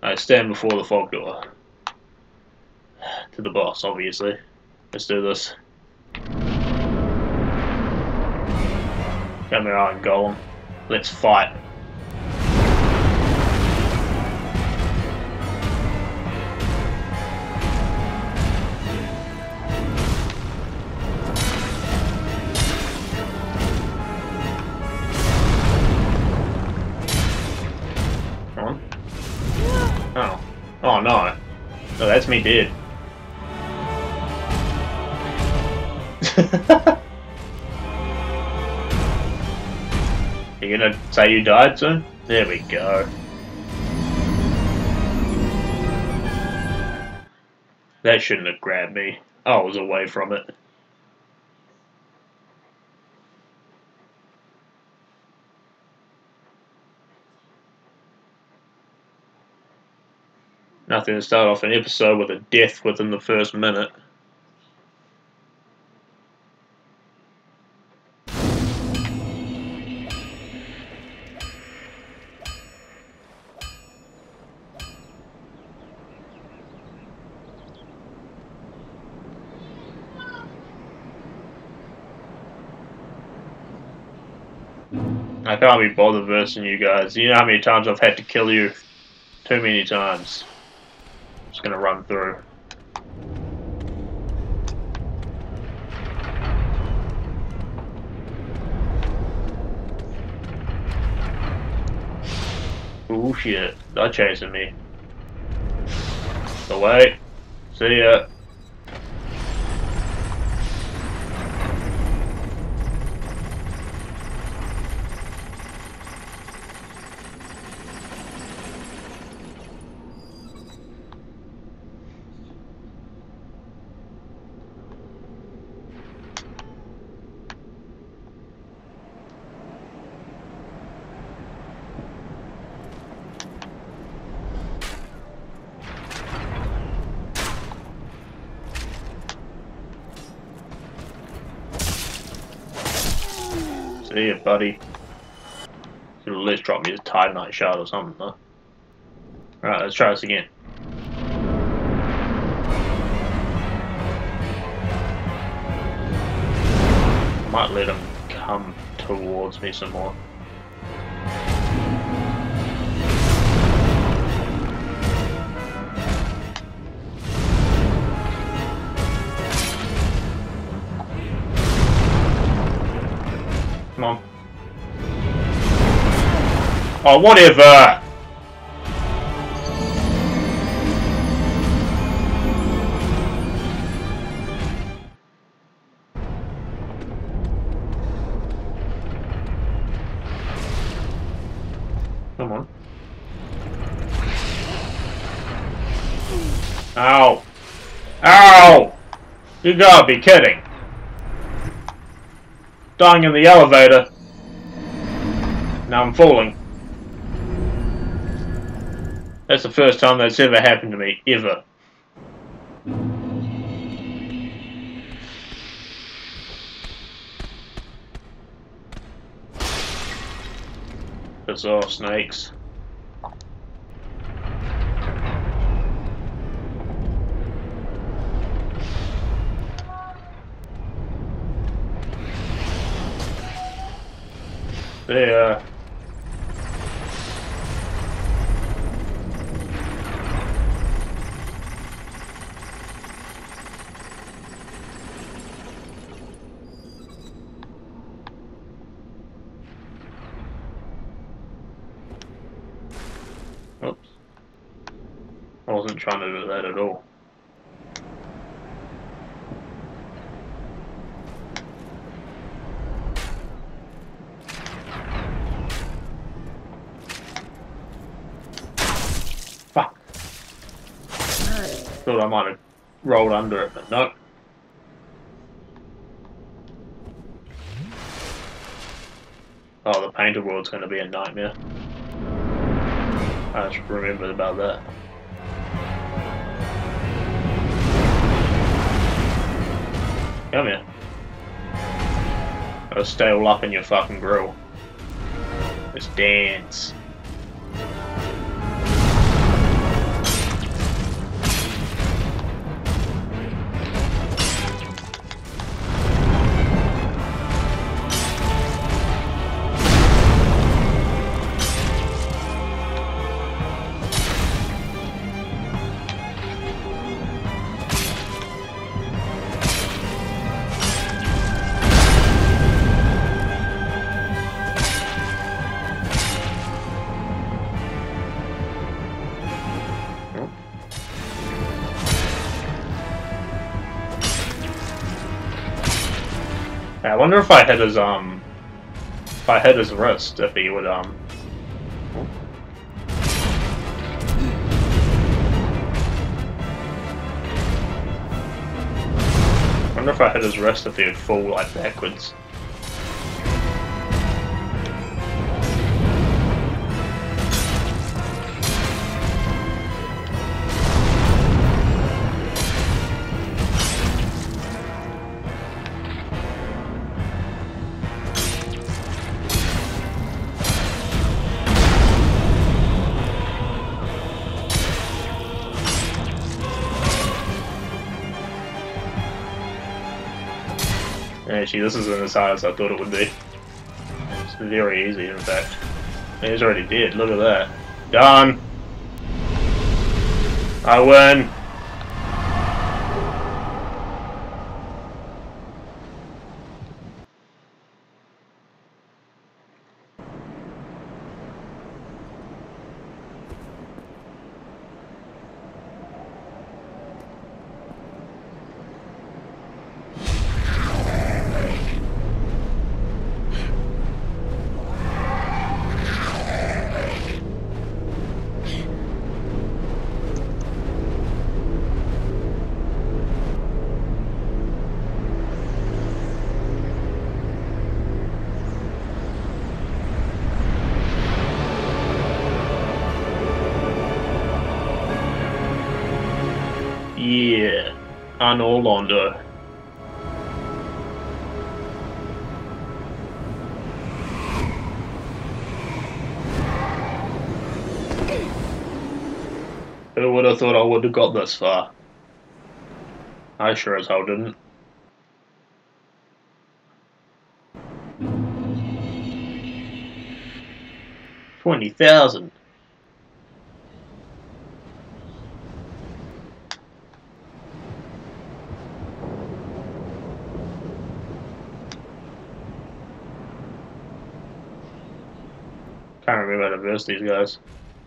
I stand before the fog door. To the boss, obviously. Let's do this. Come here, Iron Golem. Let's fight. Come on. Oh. Oh no. No, that's me dead. You gonna say you died soon? There we go. That shouldn't have grabbed me. I was away from it. Nothing to start off an episode with a death within the first minute. I can't be bothered versing you guys. You know how many times I've had to kill you? Too many times. Just gonna run through. Oh shit, they're chasing me. Away. See ya. See ya, buddy. Should at least drop me a Titanite shard or something, though. Alright, let's try this again. Might let him come towards me some more. Come on. Oh, whatever! Come on. Ow! Ow! You gotta be kidding! Dying in the elevator. Now I'm falling. That's the first time that's ever happened to me, ever. Piss off, snakes. There. Oops. I wasn't trying to do that at all. Fuck. Thought I might have rolled under it, but no. Oh, the painted world's going to be a nightmare. I just remembered about that. Come here. Gotta stay all up in your fucking grill. Let's dance. I wonder if I hit his wrist, if he would I wonder if I hit his wrist, if he would fall like backwards. Actually, this isn't as hard as I thought it would be. It's very easy, in fact. He's already dead, look at that. Done! I win! Yeah, Anor Londo. Who would have thought I would have got this far? I sure as hell didn't. $20,000. Can't remember how to verse these guys.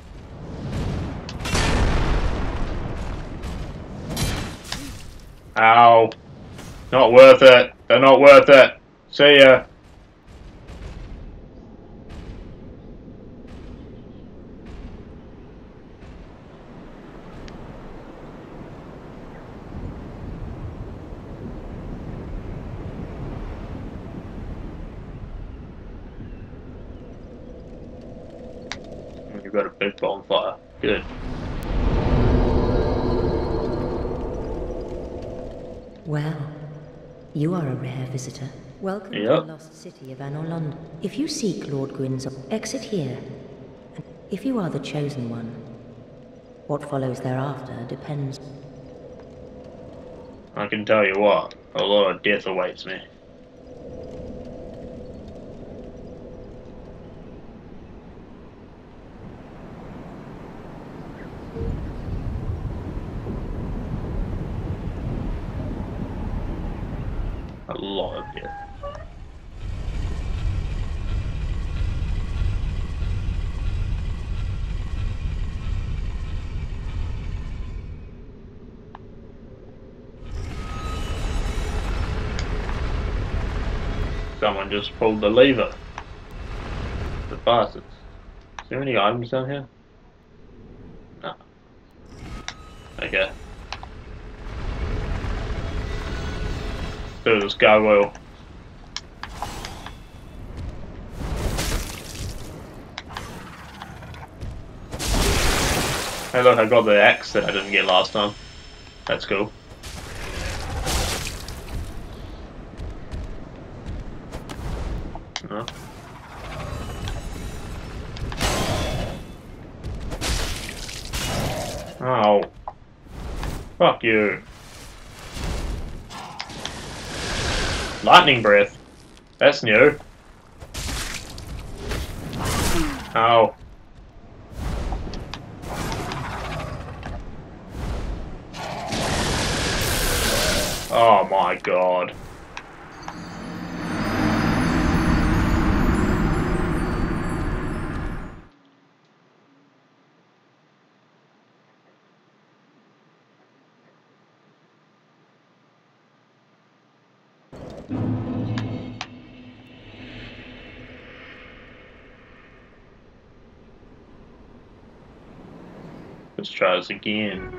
Ow. Not worth it. They're not worth it. See ya. You've got a big bonfire. Good. Well, you are a rare visitor. Welcome to the lost city of Anor Londo. If you seek Lord Gwyn's, exit here. And if you are the chosen one, what follows thereafter depends. I can tell you what, a lot of death awaits me. A lot of death. Someone just pulled the lever. The bastards. Is there any items down here? No. Okay. Do this gargoyle. Hey look, I got the axe that I didn't get last time. That's cool. No. Oh. Fuck you. Lightning breath. That's new. Ow. Oh my god. Let's try this again.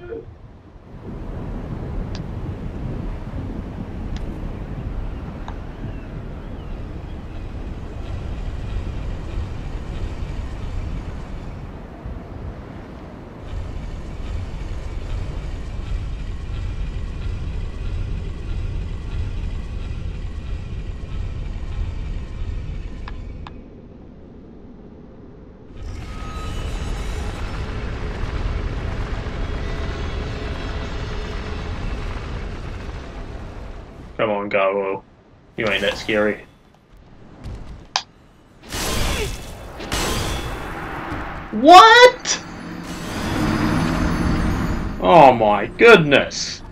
Come on, Gargoyle. You ain't that scary. What? Oh my goodness.